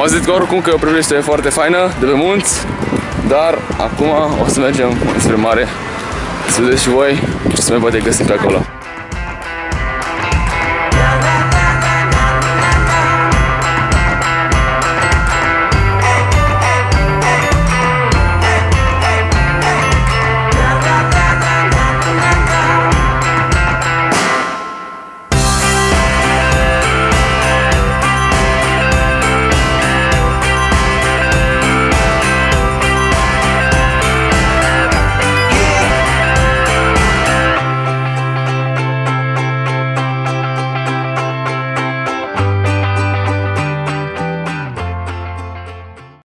V-am auzit că oricum că e o priveliște foarte faină de pe munți, dar acum o să mergem spre mare să vedeți și voi ce se mai poate găsi pe acolo.